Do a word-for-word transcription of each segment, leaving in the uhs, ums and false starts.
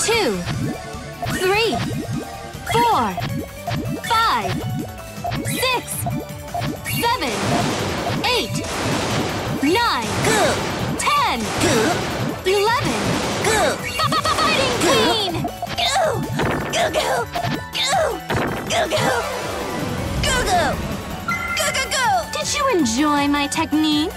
two, three, four, five, six, seven, eight, nine, ten, eleven. Fighting Queen! Go! Go, go! Go! Go, go! Go, go! Go, go, go! Did you enjoy my technique?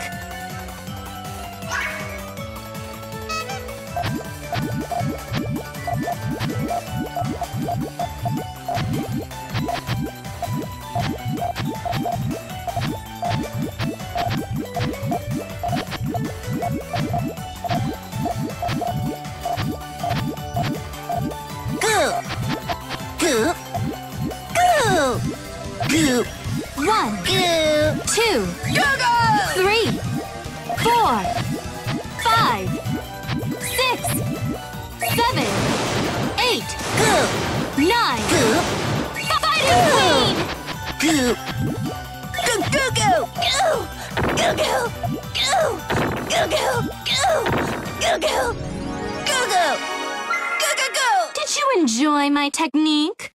Go! Go! Go! Go! One, Go! two, Go, go! three, four, five, six, seven, eight, Go! nine. Go! Fighting Queen! Go! Go, go, go! Go! Go, go! Go! Go, go! Go! Go, go! Go, go! Go, go, go! Did you enjoy my technique?